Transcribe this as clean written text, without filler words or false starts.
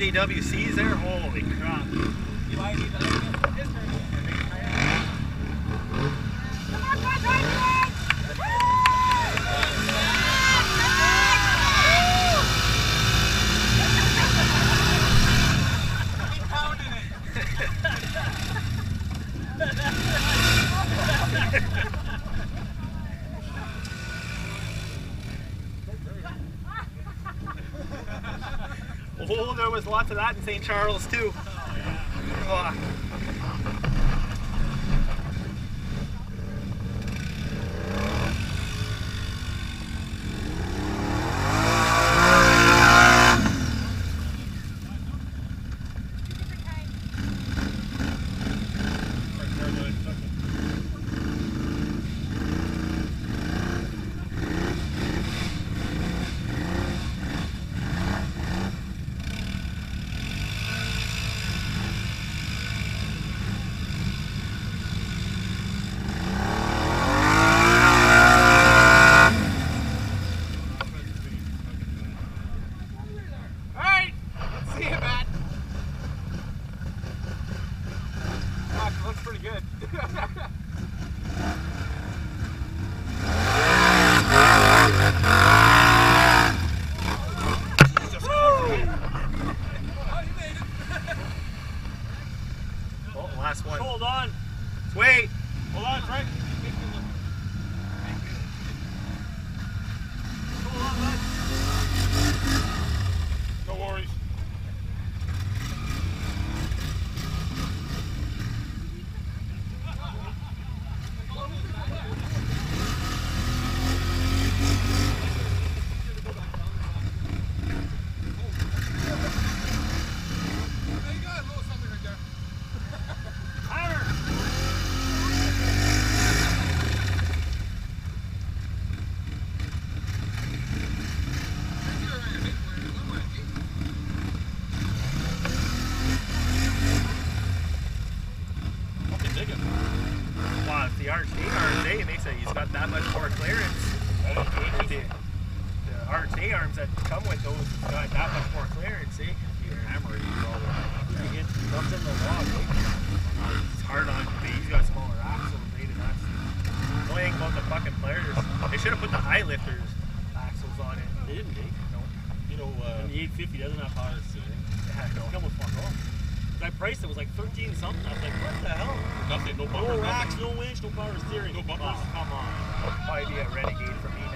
JWC's there? Holy crap. Oh, there was lots of that in St. Charles too. Oh. Looks pretty good. Oh, last one. Hold on. Wait. Hold on, Frank. Hold on, bud. No worries. Wow, if the RJ makes it, he's got that much more clearance. The RJ arms that come with those have got that much more clearance, see? You're hammering all the way. It comes in the log, It's hard on, he's got smaller axles, maybe that's the only thing about the fucking players. They should have put the high lifters axles on it. They didn't, eh? No. You know, and the 850 doesn't have power steering. Yeah, no. It's come with fuck off. I priced it was like 13 something. I was like, what the hell? Nothing, no bumpers, No racks, no winch, no power steering. No bumpers. Oh, come on. Probably be a Renegade for me